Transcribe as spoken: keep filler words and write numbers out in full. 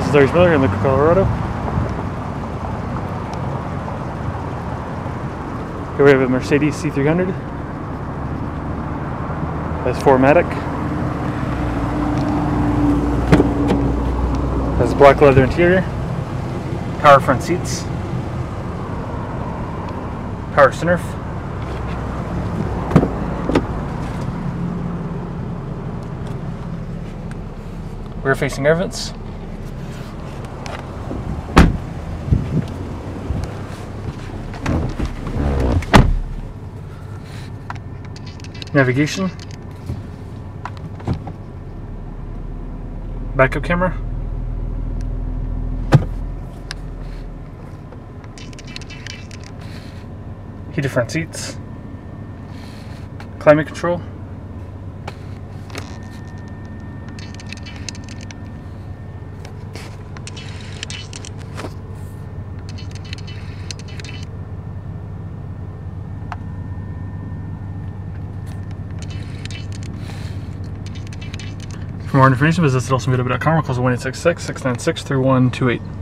is Larry Miller in Liquor, Colorado. Here we have a Mercedes C three hundred. Has four matic. Has black leather interior. Power front seats. Power sunroof. Rear facing air vents. Navigation. Backup camera. Heated front seats. Climate control. For more information, visit oldsmobile dot com or call one eight six six, six nine six, three one two eight.